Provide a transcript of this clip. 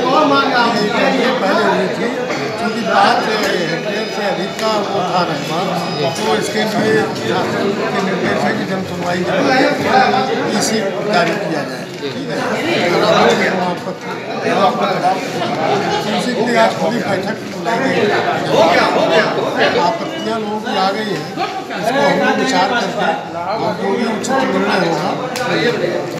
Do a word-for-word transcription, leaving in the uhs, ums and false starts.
ये पहले हुई थी क्योंकि पाँच हेक्टेयर से अधिक का वो था रकबा, तो इसके लिए शासन के निर्देश है कि जन सुनवाई के बाद इसी जारी किया जाए। ठीक है, उसी के लिए आज खुली बैठक बुलाई गई। आपत्तियाँ लोगों की आ गई हैं, इसको हम लोग विचार करके और जो भी उचित निर्णय होगा